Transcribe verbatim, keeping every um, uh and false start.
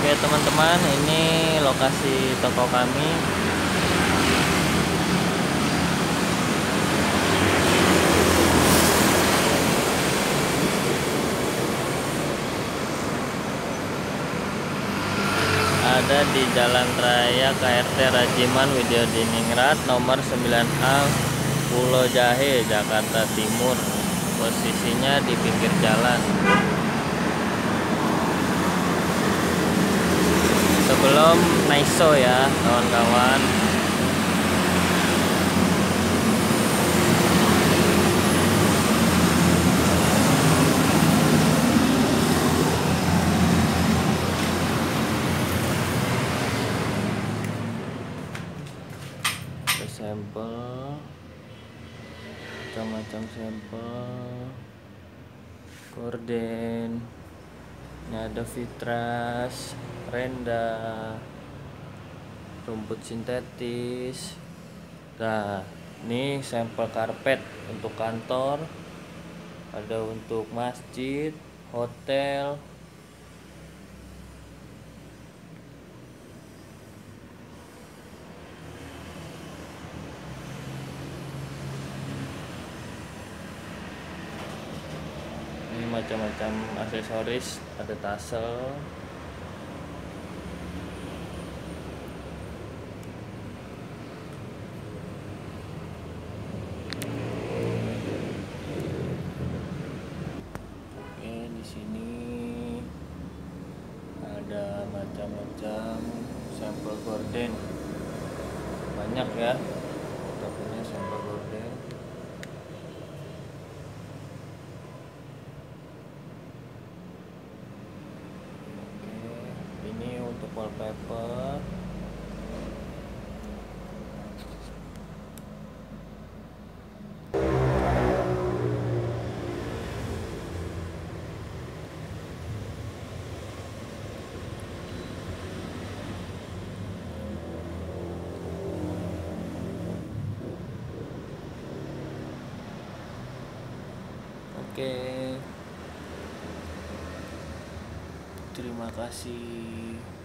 Oke teman-teman, ini lokasi toko kami. Ada di Jalan Raya K R T Rajiman Widyodiningrat nomor sembilan A, Pulau Jahe, Jakarta Timur. Posisinya di pinggir jalan. Sebelum Naiso ya kawan-kawan. Sampel, macam-macam sampel, gorden, ini ada vitras, renda, rumput sintetis. Nah, ini sampel karpet untuk kantor, ada untuk masjid, hotel. Macam-macam aksesoris, ada tassel, oke. Di sini ada macam-macam sampel gorden, banyak ya tokonya sampel gorden. Ini untuk wallpaper. Oke. Terima kasih.